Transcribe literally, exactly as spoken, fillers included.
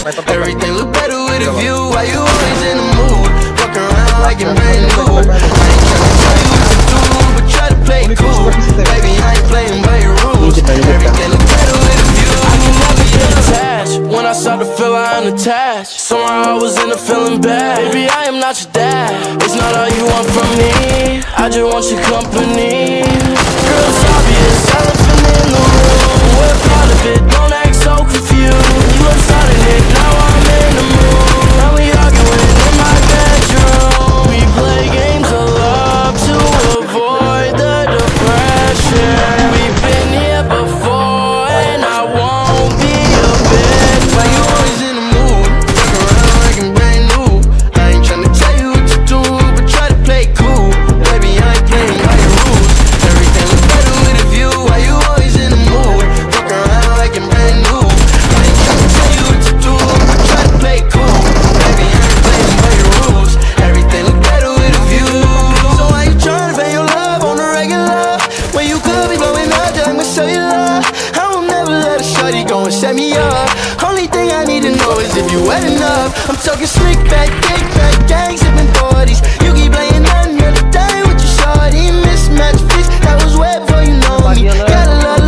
Everything look better with a view. Why you always in the mood? Fuck around like you're brand new. I ain't tryna tell you what to do, but try to play it cool. Baby, I ain't playing by your rules. Everything look better with a view. I can never get attached. When I start to feel I'm unattached, somehow I was in a feeling bad. Baby, I am not your dad. It's not all you want from me. I just want your company. Girl, it's obvious, elephant in the room. We're part of it, don't act so confused. You have started it, now I'm in the mood. Now we arguing in my bedroom. We play games of love to avoid the depression. We've been here before and I won't be a bitch. Why you always in the mood? Fuck around like I'm brand new. I ain't tryna tell you what to do, but try to play cool. Baby, I ain't playing by your rules. Everything looks better with a view. Why you always in the mood? Fuck around like I'm brand new. I ain't tryna tell you what to do, but try to play cool. Baby, I ain't playing by your rules. Everything look better with a view. So why you tryna pay your love on the regular when you could be blowing up just with cellular? I will never let a shorty go and set me up. Only thing I need to know is if you wet enough. I'm talking slick back, kick back, gang sipping forties. You keep playing nothing the other day with your shorty. Mismatch fix, that was wet before you know me. Got a lot